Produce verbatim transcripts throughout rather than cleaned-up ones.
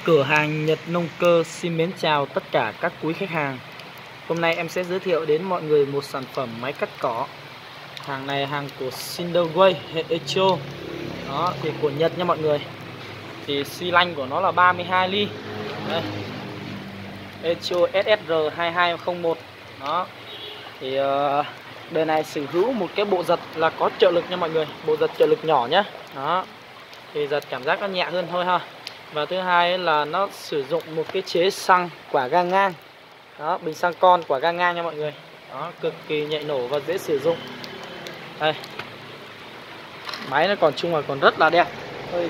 Cửa hàng Nhật Nông Cơ xin mến chào tất cả các quý khách hàng. Hôm nay em sẽ giới thiệu đến mọi người một sản phẩm máy cắt cỏ. Hàng này hàng của Cinderway hệ Echo. Đó, thì của Nhật nha mọi người. Thì xi lanh của nó là ba mươi hai ly. Đây. Echo S S R hai hai không một. Đó. Thì uh, đời này sở hữu một cái bộ giật là có trợ lực nha mọi người, bộ giật trợ lực nhỏ nhá. Đó. Thì giật cảm giác nó nhẹ hơn thôi ha. Và thứ hai là nó sử dụng một cái chế xăng quả gang ngang. Đó, bình xăng con quả gang ngang nha mọi người. Đó, cực kỳ nhạy nổ và dễ sử dụng. Đây. Máy nó còn chung là còn rất là đẹp. Đây.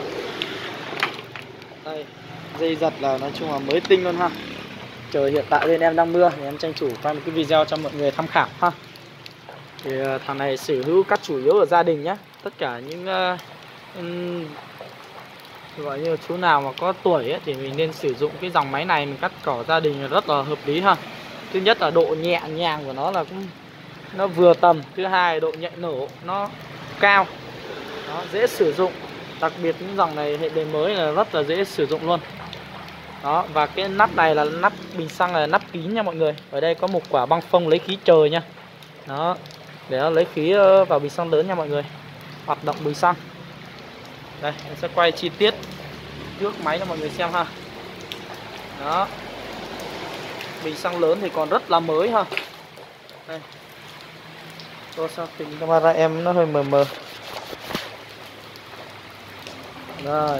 Đây, dây giật là nói chung là mới tinh luôn ha. Trời hiện tại bên em đang mưa thì em tranh thủ quay một cái video cho mọi người tham khảo ha. Thì thằng này sở hữu cắt chủ yếu ở gia đình nhá. Tất cả những uh, um, gọi như chú nào mà có tuổi ấy, thì mình nên sử dụng cái dòng máy này, mình cắt cỏ gia đình rất là hợp lý ha. Thứ nhất là độ nhẹ nhàng của nó là cũng nó vừa tầm. Thứ hai độ nhạy nổ nó cao. Đó, dễ sử dụng. Đặc biệt những dòng này hệ đề mới là rất là dễ sử dụng luôn. Đó, và cái nắp này là nắp bình xăng là nắp kín nha mọi người. Ở đây có một quả băng phông lấy khí trời nha. Đó, để nó lấy khí vào bình xăng lớn nha mọi người. Hoạt động bình xăng. Đây, em sẽ quay chi tiết trước máy cho mọi người xem ha. Đó. Bình xăng lớn thì còn rất là mới ha. Đây. Tôi sao tình camera em nó hơi mờ mờ. Rồi.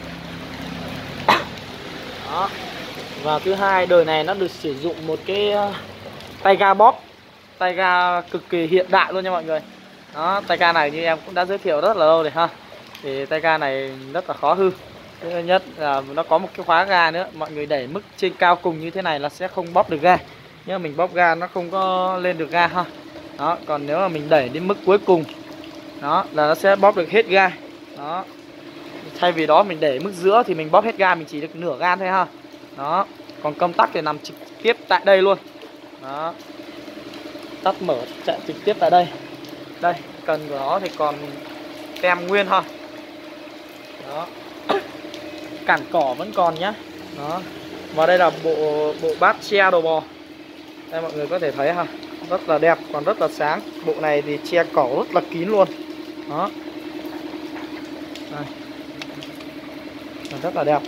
Đó. Và thứ hai, đời này nó được sử dụng một cái tay ga bóp. Tay ga cực kỳ hiện đại luôn nha mọi người. Đó, tay ga này như em cũng đã giới thiệu rất là lâu rồi ha. Thì tay ga này rất là khó hư. Thứ nhất là nó có một cái khóa ga nữa. Mọi người đẩy mức trên cao cùng như thế này là sẽ không bóp được ga. Nhưng mà mình bóp ga nó không có lên được ga ha. Đó, còn nếu mà mình đẩy đến mức cuối cùng, đó là nó sẽ bóp được hết ga. Đó. Thay vì đó mình để mức giữa thì mình bóp hết ga, mình chỉ được nửa ga thôi ha. Đó. Còn công tắc thì nằm trực tiếp tại đây luôn. Đó. Tắt mở chạy trực tiếp tại đây. Đây, cần của nó thì còn tem nguyên ha. Đó. Cản cỏ vẫn còn nhá. Đó. Và đây là bộ bộ bát che đầu bò. Đây mọi người có thể thấy ha, rất là đẹp, còn rất là sáng. Bộ này thì che cỏ rất là kín luôn. Đó. Đây. Rất là đẹp.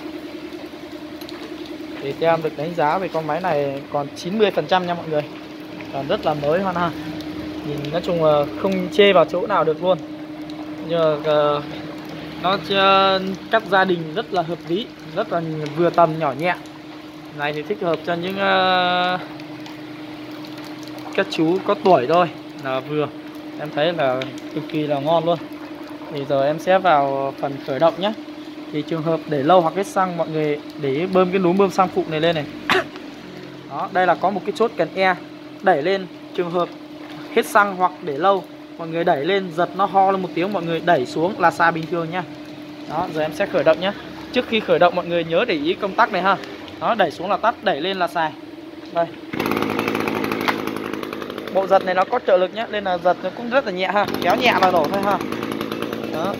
Thì theo em được đánh giá về con máy này còn chín mươi phần trăm nha mọi người. Còn rất là mới hơn ha. Nhìn nói chung là không chê vào chỗ nào được luôn. Nhưng mà uh, nó uh, cắt gia đình rất là hợp lý, rất là vừa tầm nhỏ nhẹ. Này thì thích hợp cho những uh, các chú có tuổi thôi là vừa. Em thấy là cực kỳ là ngon luôn. Thì giờ em sẽ vào phần khởi động nhé. Thì trường hợp để lâu hoặc hết xăng, mọi người để bơm cái núm bơm xăng phụ này lên này. Đó, đây là có một cái chốt cần E. Đẩy lên, trường hợp hết xăng hoặc để lâu, mọi người đẩy lên, giật nó ho lên một tiếng, mọi người đẩy xuống là xài bình thường nhá. Đó, giờ em sẽ khởi động nhé. Trước khi khởi động mọi người nhớ để ý công tắc này ha. Đó, đẩy xuống là tắt, đẩy lên là xài. Đây. Bộ giật này nó có trợ lực nhé, nên là giật nó cũng rất là nhẹ ha, kéo nhẹ là nổ thôi ha. Đó.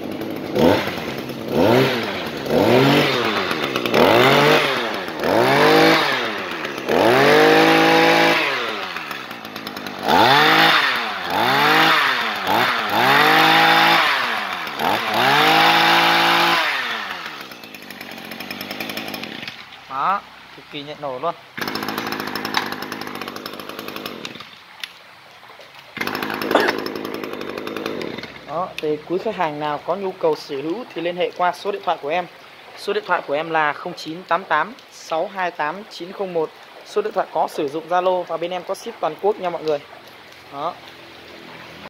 Đó, cực kỳ nhạy nổ luôn. Đó, thì quý khách hàng nào có nhu cầu sở hữu thì liên hệ qua số điện thoại của em. Số điện thoại của em là không chín tám tám sáu hai tám chín không một. Số điện thoại có sử dụng Zalo và bên em có ship toàn quốc nha mọi người. Đó.